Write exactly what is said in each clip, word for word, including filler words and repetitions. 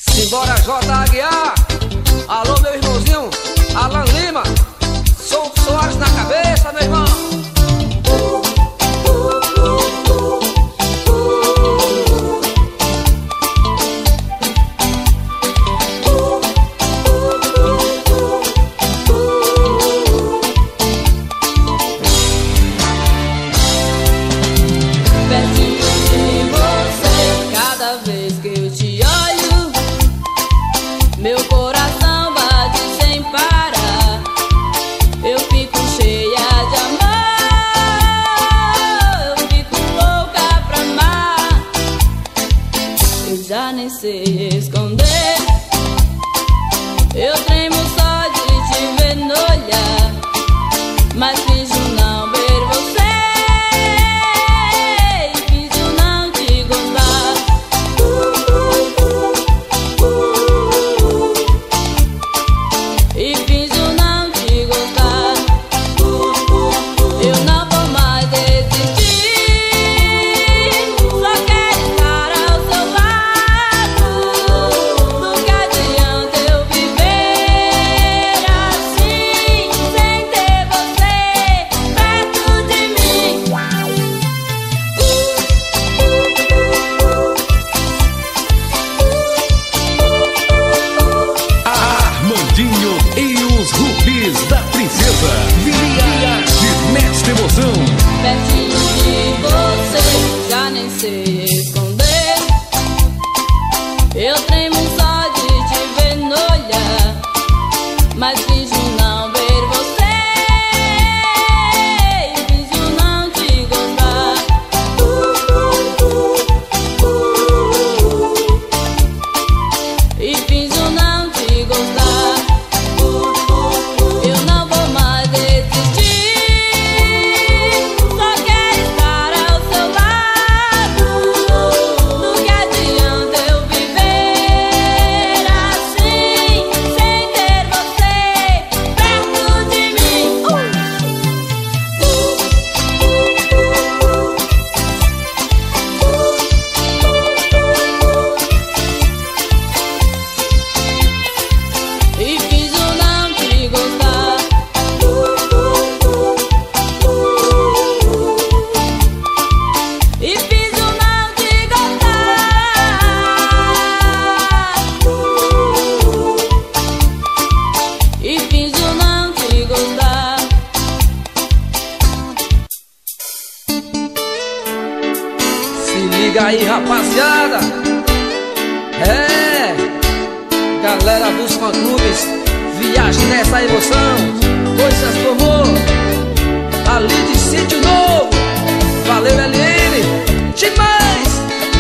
Simbora, J. Aguiar. Alô, meu irmãozinho Alan Lima. Sou Soares na cabeça, meu irmão. Meu coração bate sem parar. Eu fico cheia de amor. Eu fico louca pra amar. Eu já nem sei esconder. Eu tremo só de te ver no olhar, mas finjo não ver você e finjo não te gostar. E finjo não te gostar. Eu não vou mais desistir. Só quero estar ao seu lado. Do que adianta eu viver assim, sem ter você perto de mim. Armandinho e os Rubis da Princesa. Viagem nesta emoção. Pertinho de você, já nem sei esconder. Eu tremo só de te ver no olhar, mas finjo não ver você e finjo não te gostar. E finjo não te gostar. Eu não vou mais desistir. Só quero estar ao seu lado. Do que adianta eu viver assim, sem ter você perto de mim. E finjo não te gostar. E finjo não te gostar. E finjo não te gostar. Se liga aí, rapaziada. É, galera dos fã-clubes, viagem nessa emoção. Coisas do amor, ali de Sítio Novo. Valeu, L N, demais.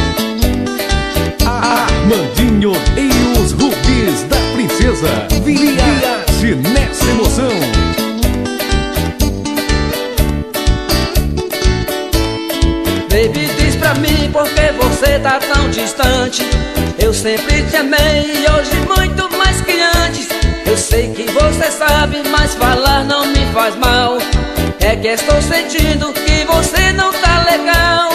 Armandinho e os Rubis da Princesa. Viagem nesta emoção. Baby, diz pra mim por que você tá tão distante. Eu sempre te amei e hoje muito mais que antes. Eu sei que você sabe, mas falar não me faz mal. É que estou sentindo que você não tá legal.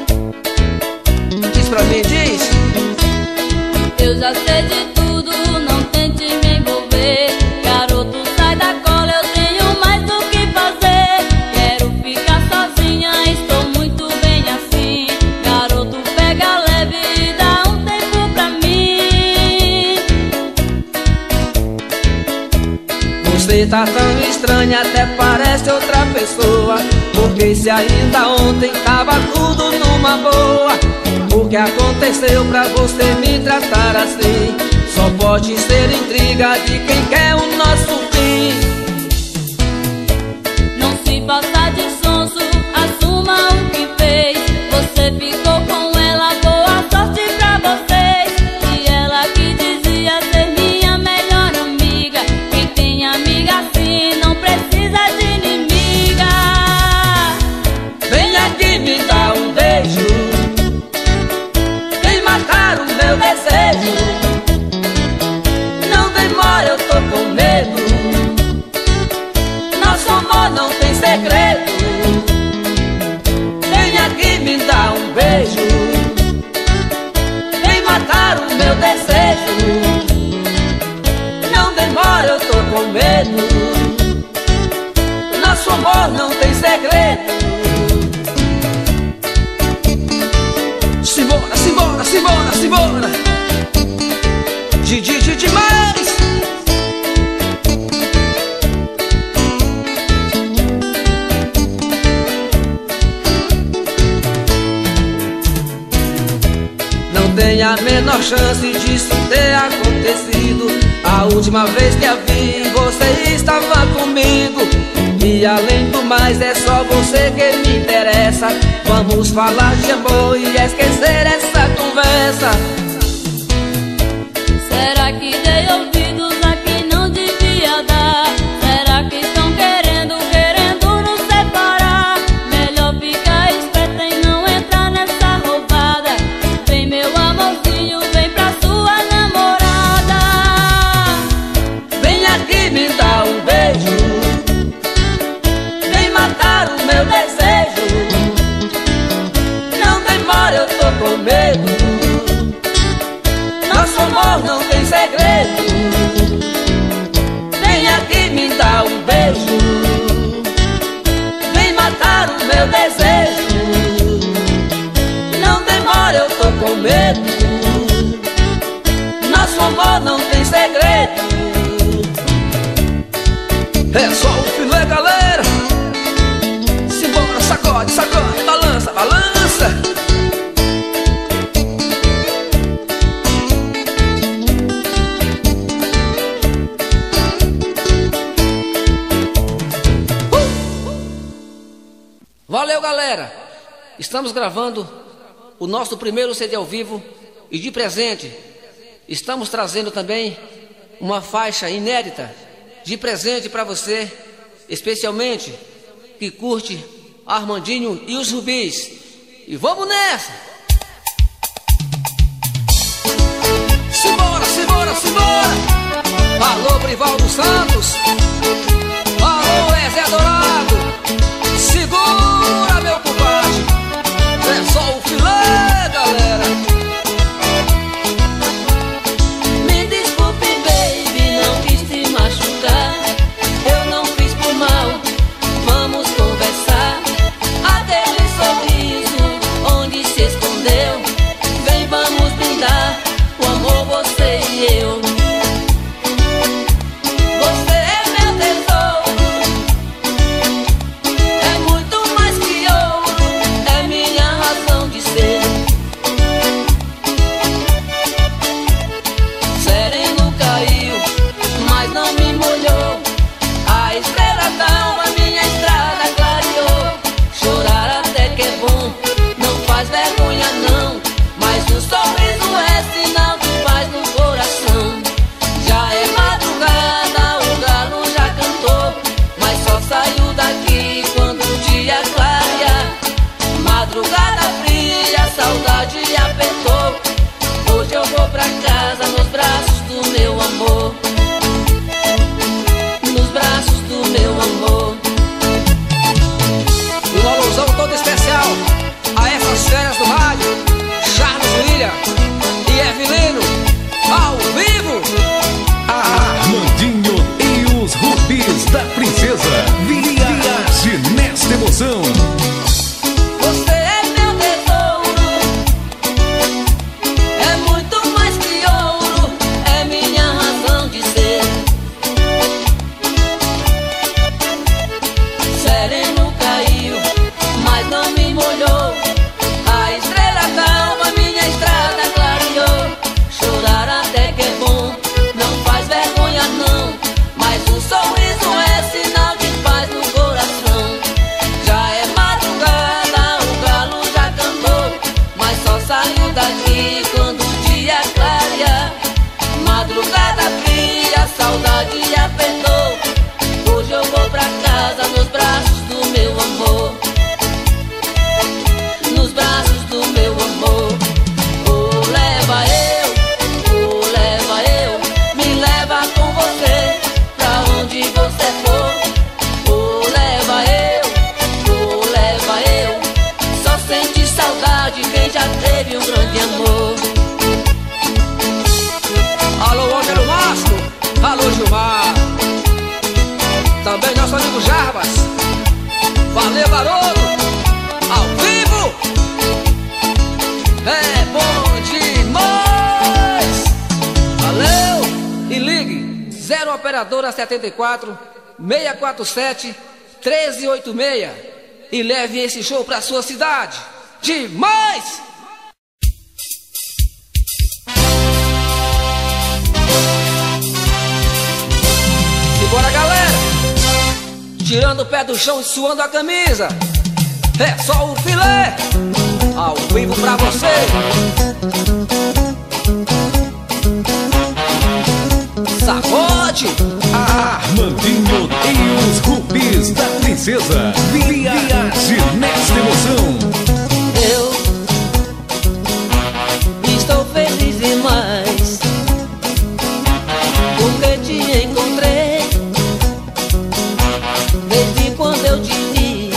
Diz pra mim, diz. Eu já sei de tudo, não tente me envolver. Garoto, sai da cola, eu tenho mais do que fazer. Quero ficar sozinha, estou muito bem assim. Garoto, pega leve e dá um tempo pra mim. Você tá tão estranha, até parece outra pessoa. Porque se ainda ontem tava tudo numa boa, o que aconteceu pra você me tratar assim? Só pode ser intriga de quem quer o nosso fim. Não se faça de sonso, assuma o que fez. Você ficou com ela, boa sorte pra vocês. E ela que dizia ser minha melhor amiga. Quem tem amiga assim não precisa de inimiga. Vem aqui me dar um beijo, vem matar o meu desejo. Não demora, eu tô com Não demora, eu tô com medo. Nosso amor não tem segredo. Simbora, simbora, simbora, simbora. De, de, de, demais. Não tem a menor chance disso ter acontecido. A última vez que a vi, você estava comigo. E além do mais, é só você que me interessa. Vamos falar de amor e esquecer essa conversa. Será que dei ouvidos a quem não devia dar? Será que estão querendo, querendo nos separar? Melhor ficar esperta e não entrar nessa roubada. Vem meu amorzinho, vem pra sua namorada. Vem aqui me dar um beijo. Vem matar o meu desejo. Não demora, eu tô com medo. Nosso amor não tem segredo. Vem aqui me dar um beijo. Vem matar o meu desejo. Não demora, eu tô com medo. Nosso amor não tem segredo. É só o filé, galera. Simbora, sacode, sacode, balança, balança. Valeu, galera! Estamos gravando o nosso primeiro C D ao vivo e de presente estamos trazendo também uma faixa inédita de presente para você, especialmente que curte Armandinho e os Rubis. E vamos nessa! Simbora, simbora, simbora! Alô, Brivaldo Santos! Alô, Zé Dourado! Segura, meu compadre, é só o filé, galera. Me desculpe, baby, não quis te machucar. Eu não fiz por mal, vamos conversar. Aquele sorriso, onde se escondeu? Vem, vamos brindar, o amor, você e eu. Você é meu tesouro. Madrugada fria, a saudade apertou. Hoje eu vou pra casa nos braços do meu amor. Nos braços do meu amor. E um alusão todo especial a essas férias do rádio, Charles William e Evelino, ao vivo. Armandinho e os Rubis da Princesa. Viaje nesta emoção. Você é meu tesouro, é muito mais que ouro, zero operadora setenta e quatro, seis quatro sete, um três oito seis e leve esse show pra sua cidade. Demais! Simbora, galera! Tirando o pé do chão e suando a camisa. É só o filé, ao vivo pra você. Sacode! Armandinho e os Rubis da Princesa. Viagem nesta emoção. Eu estou feliz demais porque te encontrei. Desde quando eu te vi,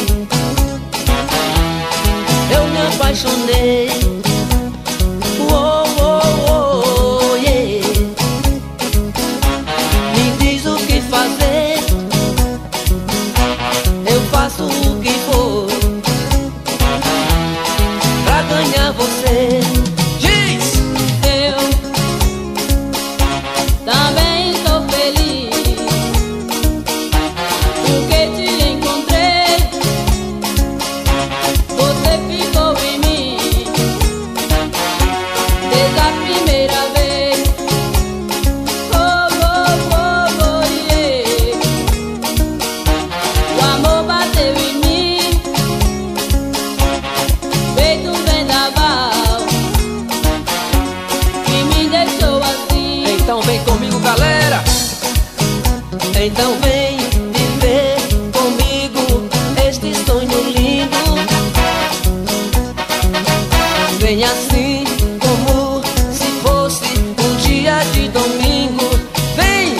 eu me apaixonei. Oh, oh, oh, yeah. Me diz o que fazer, eu faço o que for pra ganhar você. Diz! Eu também estou feliz porque te encontrei. Você ficou em mim desde a primeira vez. Oh, oh, oh, oh, yeah. O amor bateu em mim feito um vendaval que me deixou assim. Então vem comigo, galera. Então vem viver comigo este sonho lindo. Vem assim como se fosse um dia de domingo. Vem!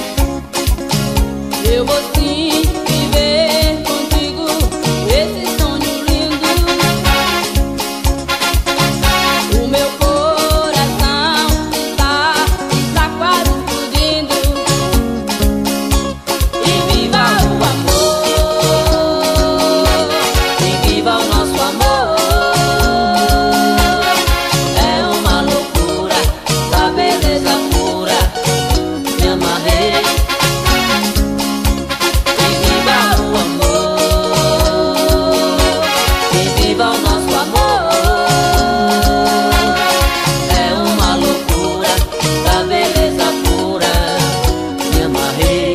Eu vou sim viver contigo esse sonho lindo. O meu coração está, está quase explodindo. E viva o amor, e viva o nosso amor. É uma loucura da beleza pura. Me amarrei. E viva o amor, e viva o nosso amor. É uma loucura da beleza pura. Me amarrei.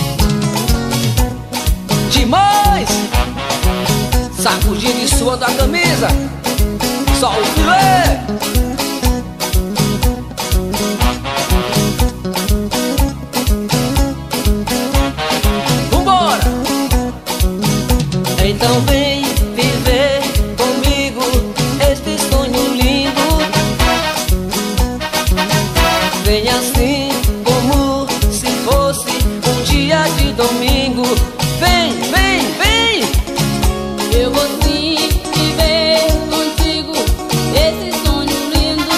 Demais! Sacudindo e suando a camisa. Só o filé! Vambora! Então vem viver comigo este sonho lindo. Vem assim como se fosse um dia de domingo. Vem, vem, vem! Eu vou sim viver contigo esse sonho lindo.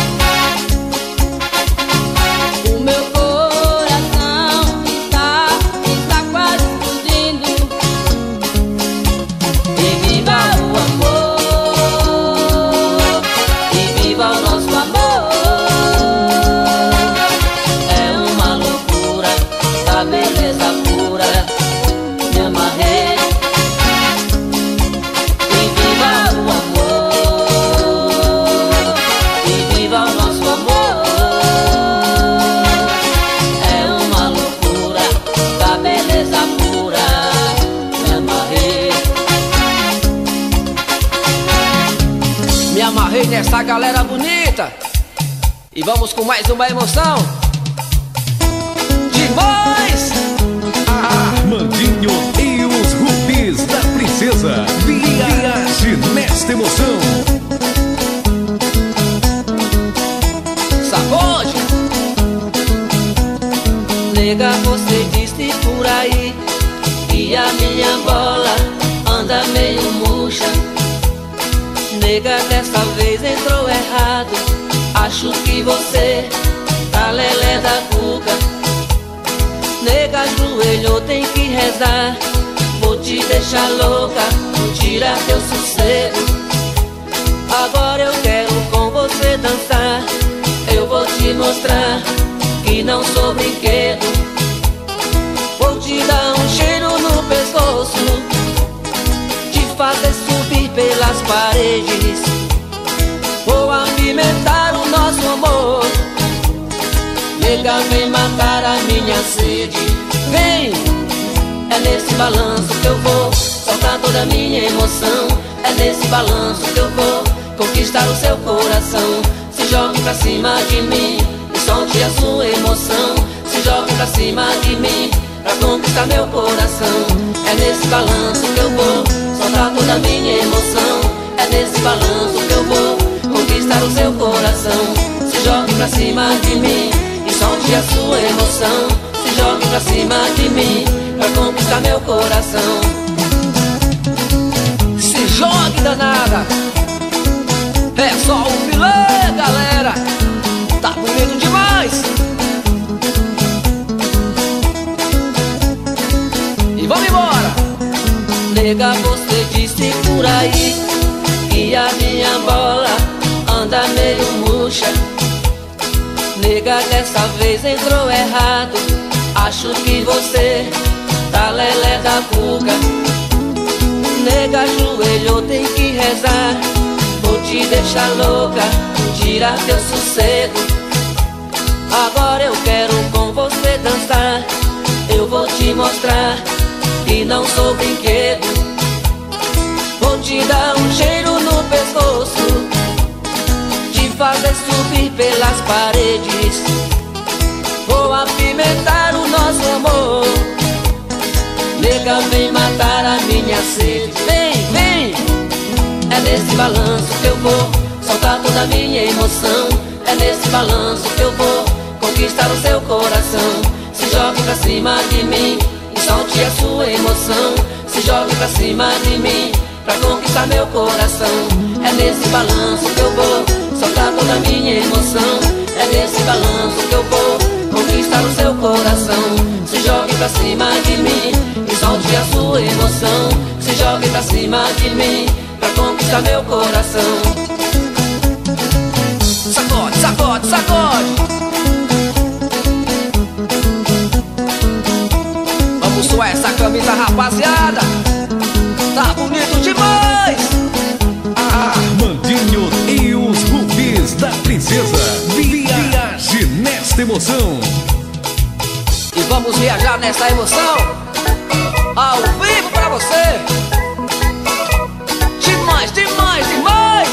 O meu coração está, está quase explodindo. E viva o amor, e viva o nosso amor. É uma loucura da beleza pura. Me amarrei. E viva o amor, e viva o nosso amor. É uma loucura da beleza pura. Me amarrei. Me amarrei nessa galera bonita. E vamos com mais uma emoção. Demais! Armandinho e os Rubis da Princesa. Viagem nesta emoção. Sacode! Nega, você disse por aí que a minha bola anda meio murcha. Nega, dessa vez entrou errado. Acho que você tá lelé da cuca. Nega, ajoelhou, tem que rezar. Vou te deixar louca, vou tirar teu sossego. Agora eu quero com você dançar. Eu vou te mostrar que não sou brinquedo. te dar um cheiro no pescoço, te fazer subir pelas paredes, vou apimentar o nosso amor. Nega, vem matar a minha sede. Vem, é nesse balanço que eu vou soltar toda a minha emoção. É nesse balanço que eu vou conquistar o seu coração. Se jogue pra cima de mim e solte a sua emoção. Se jogue pra cima de mim pra conquistar meu coração. É nesse balanço que eu vou soltar toda a minha emoção. É nesse balanço que eu vou conquistar o seu coração. Se jogue pra cima de mim e solte a sua emoção. Se jogue pra cima de mim pra conquistar meu coração. Se jogue, danada, é só o filé, galera. Tá bonito demais. E vamos embora. Nega, você disse por aí que a minha bola anda meio murcha. Nega, dessa vez entrou errado. Acho que você tá lelé da cuca. Nega, ajoelhou, tem que rezar. Vou te deixar louca, tirar teu sossego. Agora eu quero com você dançar. Eu vou te mostrar que não sou brinquedo. Vou te dar um cheiro no pescoço, te fazer subir pelas paredes, vou apimentar o nosso amor. Nega, vem matar a minha sede. Vem, vem, é nesse balanço que eu vou soltar toda a minha emoção. É nesse balanço que eu vou conquistar o seu coração. Se jogue pra cima de mim e solte a sua emoção. Se jogue pra cima de mim pra conquistar meu coração. É nesse balanço que eu vou soltar toda a minha emoção. É nesse balanço que eu vou conquistar o seu coração. Se jogue pra cima de mim e solte a sua emoção. Se jogue pra cima de mim pra conquistar meu coração. Sacode, sacode, sacode. Vamos suar essa camisa, rapaziada. Tá bonito demais. Armandinho e os Rubis da Princesa. Viaje nesta emoção. E vamos viajar nessa emoção ao vivo pra você. Demais, demais, demais.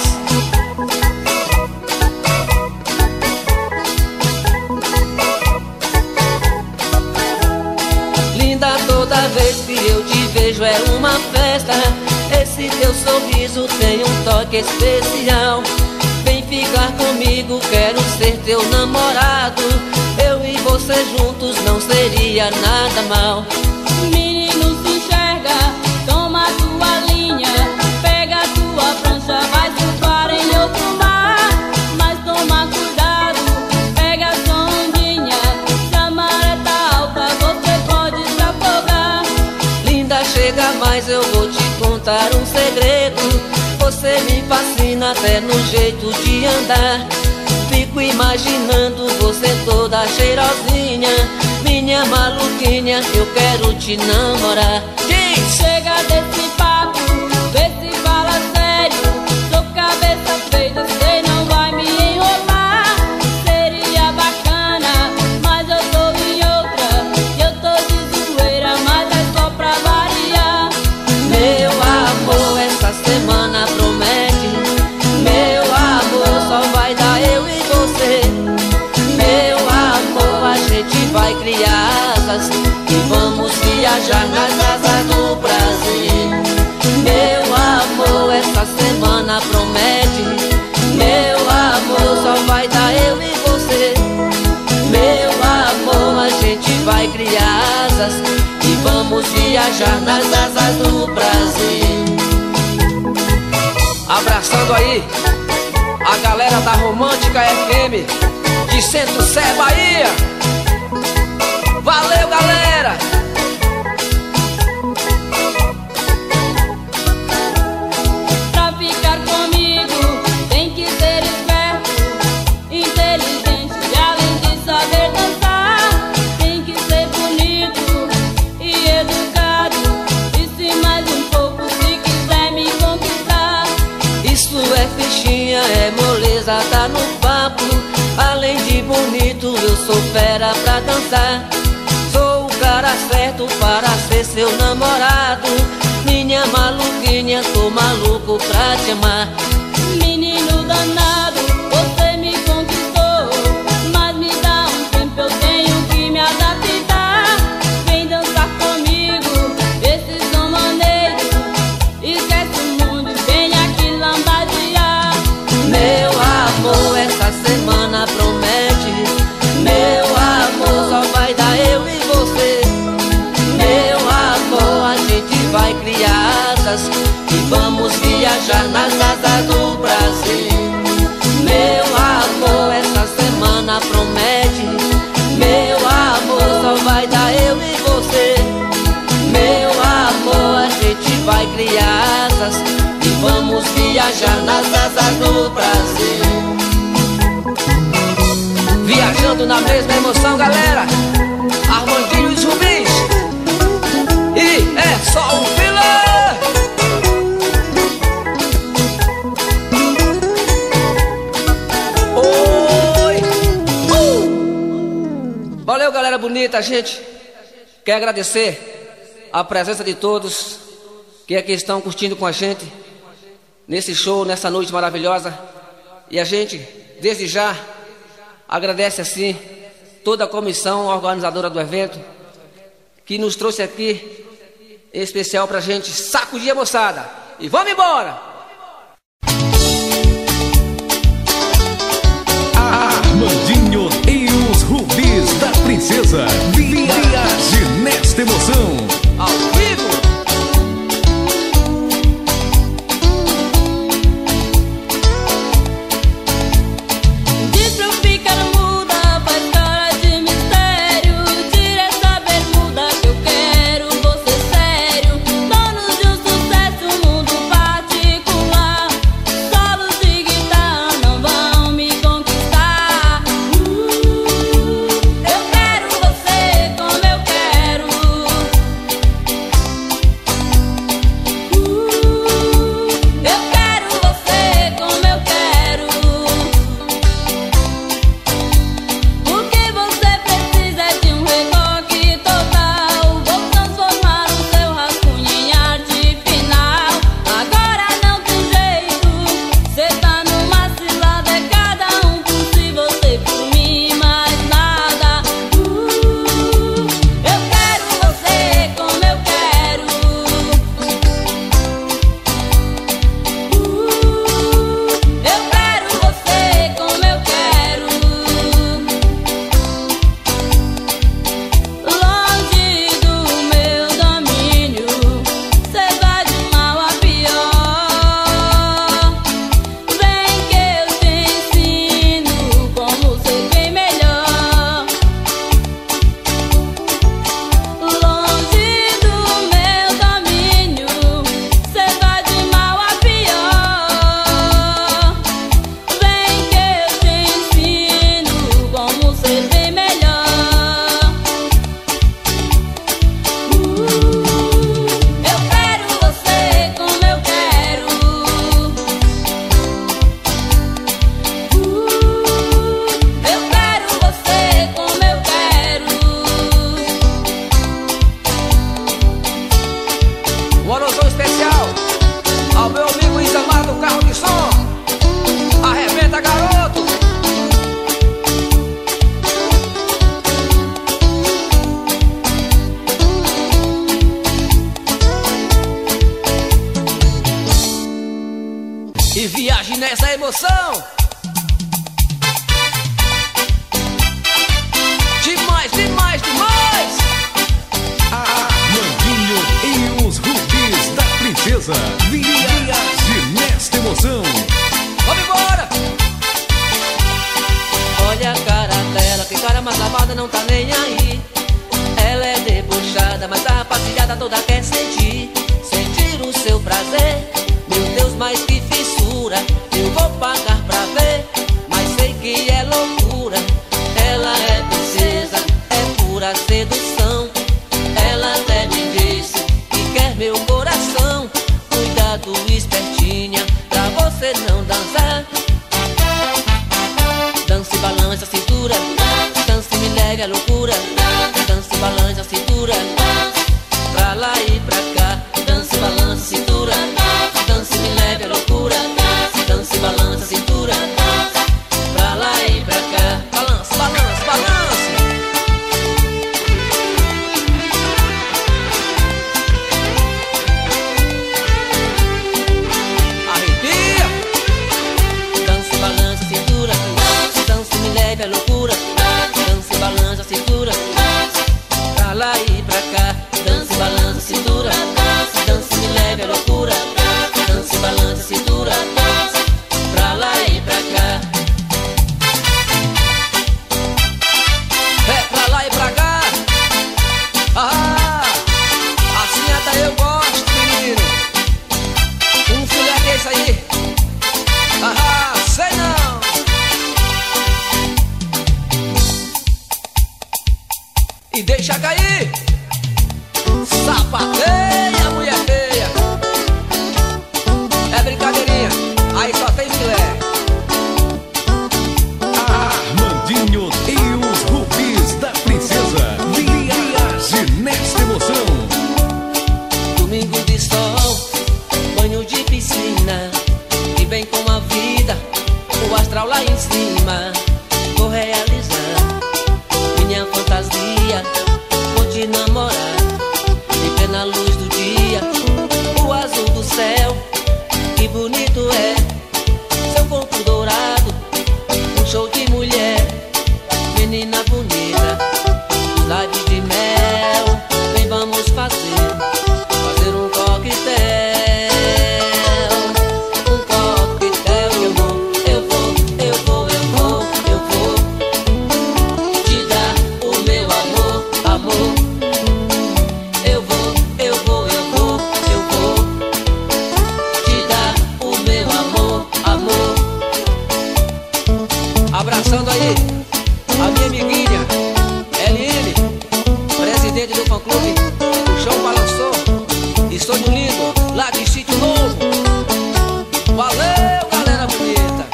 Linda, toda vez que eu te vejo é uma festa. Esse teu sorriso tem um toque especial. Vem ficar comigo, quero ser teu namorado. Eu e você juntos não seria nada mal. Menino, se enxerga, toma tua linha, pega tua prancha, vai surfar em outro mar. Mas toma cuidado, pega a sua ondinha, se a maré tá alta você pode se afogar. Linda, chega mais, eu vou te contar um segredo. Você me fascina até no jeito de andar. Fico imaginando você toda cheirosinha. Minha maluquinha, eu quero te namorar. Diz! Chega desse papo, vê se fala sério. Sou cabeça feita, você não vai me enrolar. Seria bacana, mas eu tô em outra. Eu tô de zoeira, mas é só pra variar. Meu amor, essa semana promete. Meu amor, só vai dar eu e você. Meu amor, a gente vai criar asas e vamos viajar nas asas do prazer. Meu amor, essa semana promete. Meu amor, só vai dar eu e você. Meu amor, a gente vai criar asas e vamos viajar nas asas do prazer. Abraçando aí a galera da Romântica F M de Centro-Sé, Bahia. Valeu, galera! Pra ficar comigo tem que ser esperto, inteligente e além de saber dançar. Tem que ser bonito e sou fera pra dançar. Sou o cara certo para ser seu namorado. Minha maluquinha, tô maluco pra te amar. Menino danado, você me conquistou, mas me dá um tempo, eu tenho que me adaptar. Vem dançar comigo, esse som maneiro, esquece o mundo, vem aqui lambadear. Meu amor, essa semana promete. Meu amor, só vai dar eu e você. Meu amor, a gente vai criar asas e vamos viajar nas asas do Brasil. Meu amor, essa semana promete. Meu amor, só vai dar eu e você. Meu amor, a gente vai criar asas e vamos viajar nas asas do Brasil. Viajando na mesma emoção, galera. Armandinho e os Rubins. E é só um filé. Oi. Uh. Valeu, galera bonita. A gente quer agradecer a presença de todos que aqui estão curtindo com a gente nesse show, nessa noite maravilhosa. E a gente, desde já, agradece assim toda a comissão organizadora do evento que nos trouxe aqui, em especial pra gente sacudir a moçada. E vamos embora! Armandinho e os Rubis da Princesa. Viaje nesta emoção. Ao vivo! E viaje nessa emoção. Demais, demais, demais. Armandinho e os Rubis da Princesa. Viaje nesta emoção. Vamos embora. Olha a cara dela, que cara mais amada, não tá nem aí. Ela é debochada, mas a rapaziada toda quer sentir. Sentir o seu prazer. Meu Deus, mas que fissura. Eu vou pagar pra ver, mas sei que é loucura. Ela é princesa, é pura sedução. Ela até me disse que quer meu coração. Cuidado, espertinha, pra você não dançar. Dance, balance a cintura, dance leve a loucura. Dança e balança a cintura, pra lá e pra cá. Dança e balança a cintura, dança e me leve a loucura. Dança e balança a cintura, pra lá e pra cá. Balança, balança, balança. Arrepia. Dança e balança a cintura, dança e me leve a loucura. Dança e balança a cintura, pra lá e pra cá. Dança e balança a cintura, dança e me leve a loucura. Dança e balança a cintura, pra lá e pra cá. É pra lá e pra cá. Ah, assim até eu gosto, menino. Um filé desse aí. Ah, sei não. E deixa cair. Sapateia, mulher feia. É brincadeirinha, aí só tem filé. Armandinho e os Rubis da Princesa. Viagem nesta emoção. Domingo de sol, banho de piscina, e bem como a vida, o astral lá em cima. Vou realizar minha fantasia, vou te namorar, em plena luz do dia, o azul do céu, que bonito é, seu corpo dourado, um show de mulher, menina bonita, lábios de mel, vem vamos fazer, fazer um coquetel, um coquetel, eu vou, eu vou, eu vou, eu vou, eu vou te dar o meu amor, amor. Eu vou, eu vou, eu vou, eu vou te dar o meu amor, amor. Abraçando aí a minha amiguinha L N, presidente do fã-clube O Chão Balançou e Sonho Lindo, lá de Sítio Novo. Valeu, galera bonita.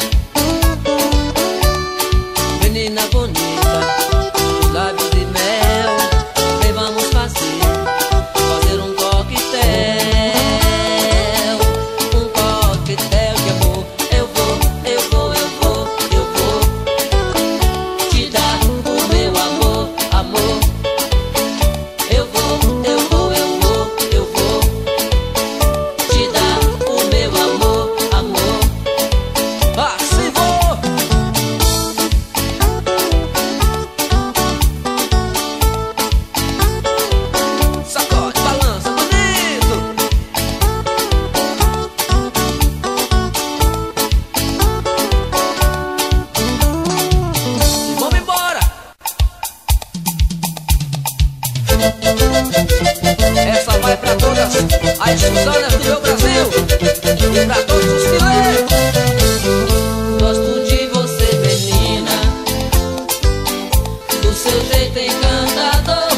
Menina bonita, os lábios de mel, vem vamos fazer, fazer um coquetel, um coquetel de amor. Eu vou, eu vou, eu vou, eu vou te dar o meu amor, amor. Eu vou, eu vou, eu vou, eu vou te dar o meu amor, amor. Assim vou. Sacode, balança, bonito. E vamos embora. Essa vai pra todas as Suzanas do meu Brasil e pra todos os filés. Gosto de você, menina, do seu jeito encantador.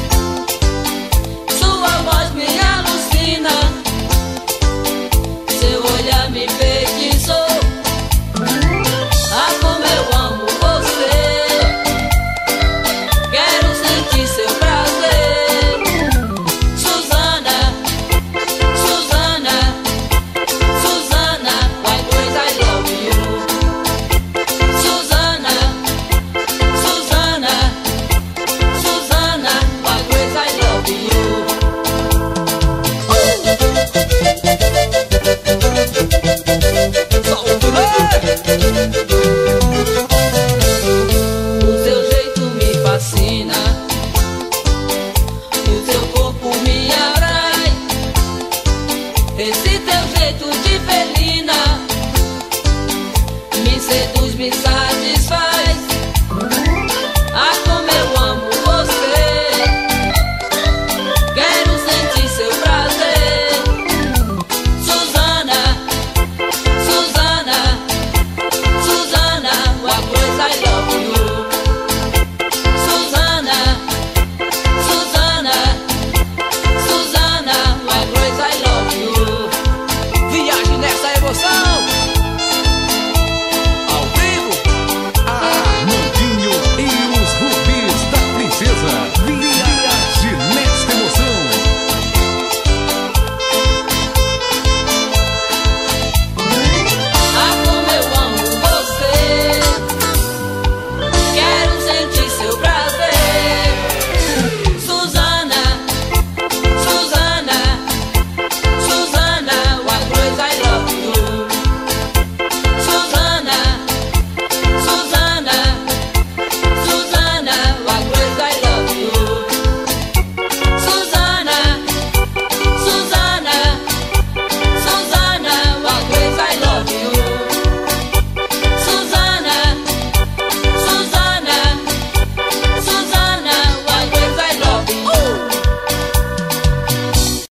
Sua voz me alucina, seu olhar me feitiçou. Ah, como eu amo você, quero sentir seu prazer. Suzana, Suzana, Suzana, why boys I love you. Suzana, Suzana, Suzana, why boys I love you. O seu jeito me fascina, o seu corpo me atrai. Esse teu jeito de felina me seduz, me sai.